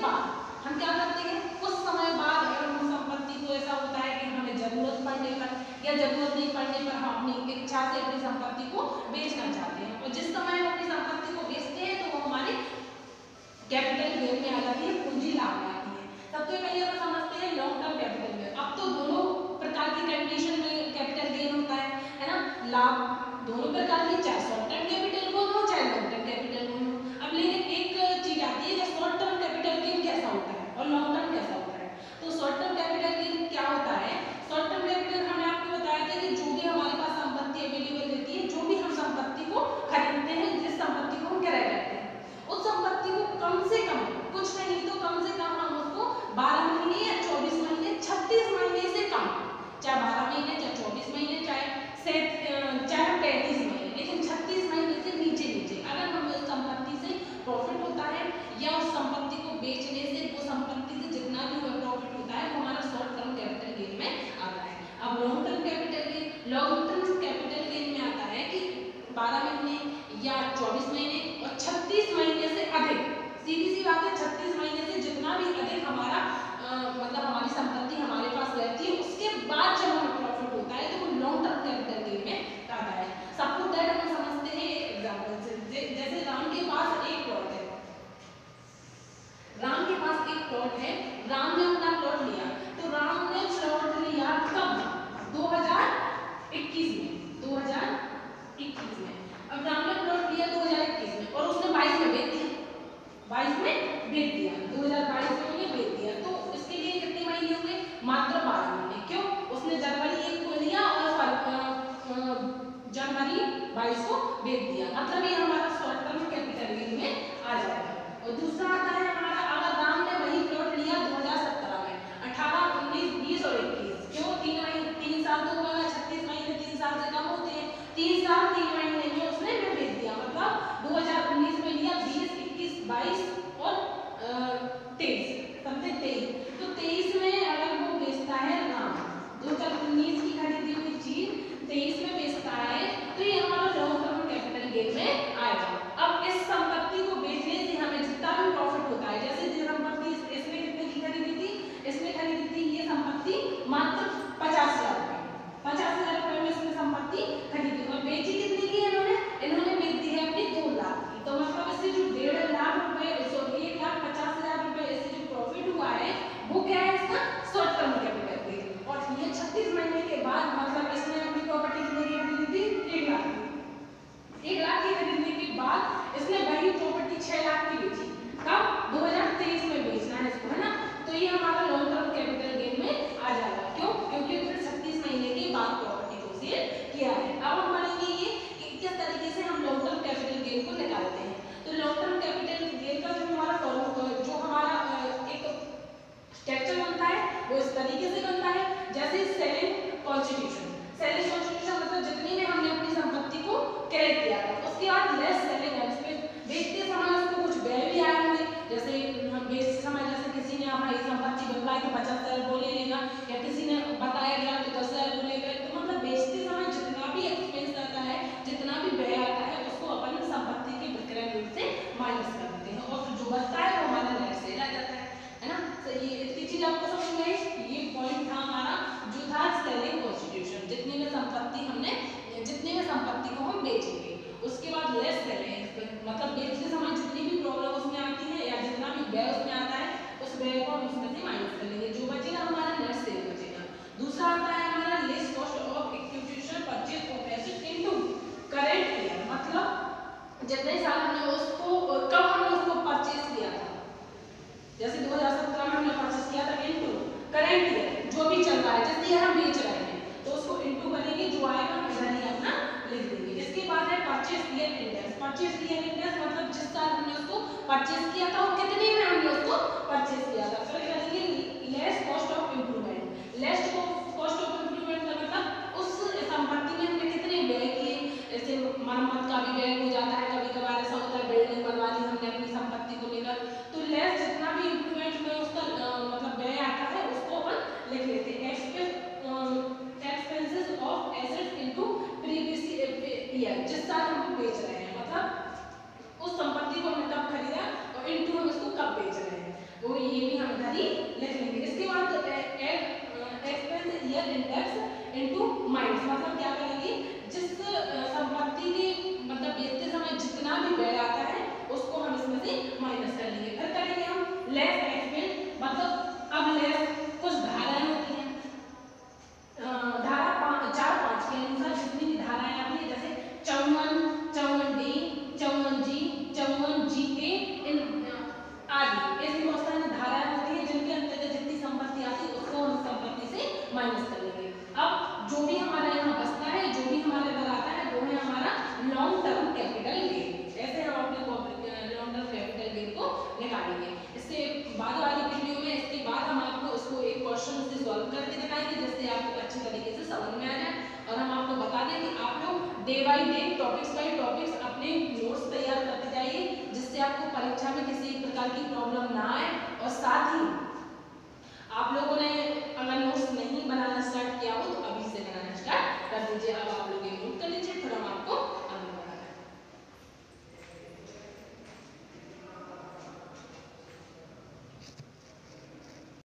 बाद हम क्या करते हैं, कुछ समय बाद अगर हम संपत्ति को ऐसा होता है कि हमें जरूरत पड़ने पर या जरूरत नहीं पड़ने पर हम अपनी इच्छा से अपनी संपत्ति को बेचना चाहते हैं, और जिस समय हम अपनी संपत्ति को बेचते हैं तो वो हमारे कैपिटल गेन में आ जाती है, पूंजी लाभ में आती है। सबसे पहले हम समझते हैं लॉन्ग टर्म कैपिटल गेन। अब तो दोनों प्रकार की कंडीशन में कैपिटल गेन होता है ना, लाभ दोनों प्रकार की, चाहे शॉर्ट टर्म कैपिटल गेन हो चाहे लॉन्ग टर्म कैपिटल गेन हो। अब लेकिन एक चीज आती है कि शॉर्ट टर्म कैपिटल गेन कैसा होता है और लॉन्ग टर्म कैसा होता है। तो शॉर्ट टर्म कैपिटल गेन क्या होता है, शॉर्ट टर्म कैपिटल हमने आपको बताया था कि जो भी हमारे पास संपत्ति अवेलेबल रहती है, जो भी हम संपत्ति को खरीदते हैं, जिस संपत्ति को हम किराए करते हैं, उस संपत्ति को कम से कम, कुछ नहीं तो कम से कम हम उसको 12 महीने या 24 महीने 36 महीने से कम, चाहे 12 महीने चाहे 24 महीने चाहे 35 महीने, लेकिन 36 महीने से नीचे अगर हमें उस संपत्ति से प्रॉफिट होता है या उस संपत्ति को बेचने से वो संपत्ति से जितना भी प्रॉफिट होता है वो हमारा शॉर्ट टर्म कैपिटल गेन में आता है। अब लॉन्ग टर्म कैपिटल गेन में आता है कि 12 महीने या 24 महीने और 36 महीने से अधिक, सीधी सी बात है, 36 महीने से जितना भी अधिक हमारा मतलब हमारी संपत्ति हमारे पास रहती है, उसके बाद जब हमें प्रॉफिट होता है तो वो लॉन्ग टर्म कैपिटल गेन में आता है। सपोज दैट हम समझते हैं एग्जांपल से, जैसे राम के पास एक प्लॉट है, राम ने अपना प्लॉट लिया, तो राम ने प्लॉट लिया कब, 2021 में। अब राम ने प्लॉट लिया 2021 में और उसने 22 में बेच दिया, 2022 में बेच दिया, तो इसके लिए कितने महीने हुए, मात्र 12 महीने। क्यों, उसने जनवरी 1 को लिया और जनवरी 22 को बेच दिया, मतलब ये हमारा शॉर्ट टर्म कैपिटल गेन में आ जाएगा। और दूसरा आता है हमारा, अगर राम ने वही प्लॉट लिया 2017 में, 18, 19, 20 और 21, क्यों 3 साल तो होगा, 36 महीने 3 साल से कम होते हैं, 3 साल 3 महीने में उसने बेच दिया, मतलब 2019 में लिया, 20, 21, 22 और 23, समझे 23, तो 23 में अगर वो बेचता है राम 2019 की खरीदी हुई चीज 23 में बेचता है, तो ये हमारा लॉन्ग टर्म कैपिटल गेन में आएगा। अब इस संपत्ति को बेचने से हमें जितना भी प्रॉफिट होता है, जैसे जो संपत्ति इसने कितने की खरीदी थी, इसने खरीदी थी ये संपत्ति मात्र 50,000 रुपए में इसने संपत्ति खरीदी और बेची कितनी की इन्होंने बेच दी है अपनी 2 लाख की, तो मतलब इससे जो 1.5 लाख रुपए 1,50,000 रुपए इससे जो प्रॉफिट हुआ है वो क्या है, इसका शॉर्ट टर्म कैपिटल गेन। और ये 36 महीने के बाद मतलब इसने अपनी प्रॉपर्टी कितने की खरीदी थी, 1 लाख की, 1 लाख की खरीदने के बाद इसने वही प्रॉपर्टी 6 लाख की बेची, कब, 2023 में बेचना है इसको, है ना, तो ये हमारा लॉन्ग टर्म कैपिटल गेन में आ जाएगा। क्यों, क्योंकि उसने 36 महीने के बाद प्रॉपर्टी को सेल किया है। अब हम पढ़ेंगे ये कि किस तरीके से हम लॉन्ग टर्म कैपिटल गेन को निकालते हैं। तो लॉन्ग टर्म कैपिटल गेन का जो हमारा एक स्ट्रक्चर बनता है वो इस तरीके से बनता है, जैसे सेलिंग कॉन्स्टिट्यूशन मतलब जितनी में हमने अपनी संपत्ति को क्रय किया था, उसके बाद लेस सेलिंग एक्सपेंस, बेचते समय उसको कुछ व्यय भी आए होंगे, जैसे बेचते समय जैसे किसी ने हमारी संपत्ति बनवाई तो 50,000 वो ले लेगा, या किसी ने बताया गया तो 10,000 वो लेगा, तो मतलब बेचते समय जितना भी एक्सपेंस आता है, जितना भी व्यय आता है, उसको अपन संपत्ति के विक्रय मूल्य से माइनस कर देते हैं और जो बचता है वो हमारा नेट सेल आ जाता है ना। तो ये इतनी चीज आपको समझ में आई, ये पॉइंट था हमारा जो था सेलिंग कॉन्स्टिट्यूशन, जितने में संपत्ति को हम बेचेंगे। उसके बाद लेस सेलिंग मतलब बेचते समय जितनी भी प्रॉब्लम उसमें आती है या जितना भी व्यय उसमें आता है, उस व्यय को हम उसमें से माइनस कर लेंगे, जो बचेगा हमारा नेट सेल बचेगा। दूसरा आता है हमारा less cost of acquisition purchase of asset into current year, मतलब जितने साल हमने उसको कब हमने उसको परचेज किया था, जैसे 2017 में हमने परचेज किया था, इनटू करेंट ईयर जो भी चल रहा है, जिस ईयर हम बेच रहे हैं, तो उसको इनटू करेंगे, जो आएगा हम इधर ही अपना लिख देंगे। इसके बाद है परचेज ईयर इंडेक्स मतलब जिस साल हमने उसको परचेज किया था और कितने में हमने उसको परचेज किया था। फिर करेंगे less cost of improvement, less cost of improvement का मतलब उस संपत्ति में हमने कितने व्यय किए, जैसे मरम्मत का भी व्यय हो जाता है, कभी कभार ऐसा होता है बिल्डिंग बनवा ली हमने अपनी संपत्ति को लेकर, तो लेस जितना भी इंप्रूवमेंट में उसका मतलब व्यय आता है उसको अपन लिख लेते हैं। Expenses of assets into previous year, जिस साल हम बेच रहे हैं, मतलब उस संपत्ति को हमने कब खरीदा और इनटू हम इसको कब बेच रहे हैं, वो कैपिटल इंडेक्स इनटू माइनस, मतलब क्या करेंगे, जिस संपत्ति की मतलब बेचते समय जितना भी व्यय आता है उसको हम इसमें से माइनस कर लेंगे। फिर करेंगे हम लेस एक्सपेंस, मतलब अब लेस कुछ धाराएं होती हैं, धारा 4-5 के अनुसार जितनी भी धाराएं आती है, जैसे 54, 54D, 54G, 54GA इन आदि, ऐसी बहुत सारी धाराएं होती है जिनके अंतर्गत जितनी संपत्ति आती है उसको हम संपत्ति से माइनस कर लेंगे। अब जो भी हमारा यहाँ बचता है, जो भी हमारे अंदर आता है, वो है हमारा लॉन्ग टर्म कैपिटल गेन। ऐसे हम अपने लॉन्ग टर्म कैपिटल गेन को निकालेंगे। इससे बाद वाली वीडियो में इसके बाद हम आपको इसको एक क्वेश्चन से सॉल्व करके दिखाएंगे जिससे आपको अच्छी तरीके से समझ में आ जाए। और हम आपको बता दें कि आप लोग day by day topics by topics अपने नोट्स तैयार करते जाइए, जिससे आपको परीक्षा में किसी प्रकार की प्रॉब्लम ना आए। और साथ ही आप लोगों ने अगर नोट्स नहीं बनाना स्टार्ट किया हो